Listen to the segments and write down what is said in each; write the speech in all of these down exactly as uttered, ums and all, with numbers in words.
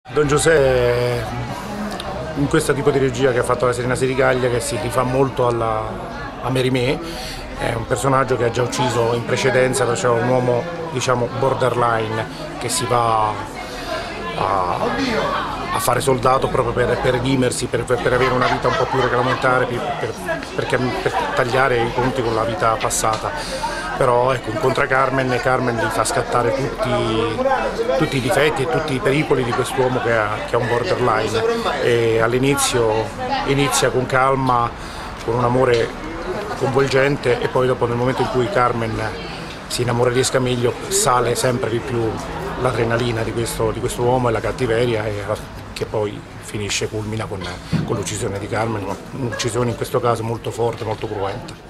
Don José, in questo tipo di regia che ha fatto la Serena Senigallia, che si rifà molto alla, a Mérimée, è un personaggio che ha già ucciso in precedenza, perciò è un uomo, diciamo, borderline, che si va a, a fare soldato proprio per, per redimersi, per, per avere una vita un po' più regolamentare, per, per, per, per tagliare i conti con la vita passata. Però ecco, incontra Carmen e Carmen gli fa scattare tutti, tutti i difetti e tutti i pericoli di quest'uomo che ha, che ha un borderline, e all'inizio inizia con calma, con un amore coinvolgente, e poi dopo, nel momento in cui Carmen si innamora di Escamillo, sale sempre di più l'adrenalina di questo, di questo uomo e la cattiveria, e che poi finisce, culmina con, con l'uccisione di Carmen, un'uccisione in questo caso molto forte, molto cruenta.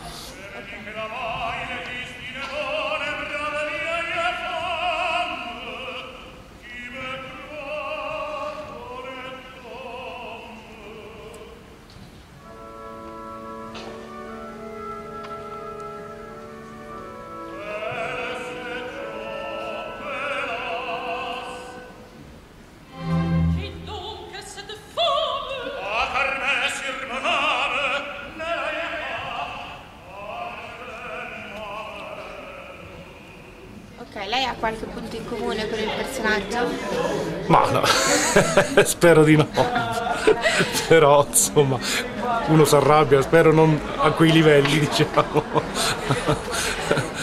Ok, lei ha qualche punto in comune con il personaggio? Ma no, spero di no, però insomma uno si arrabbia, spero non a quei livelli, diciamo.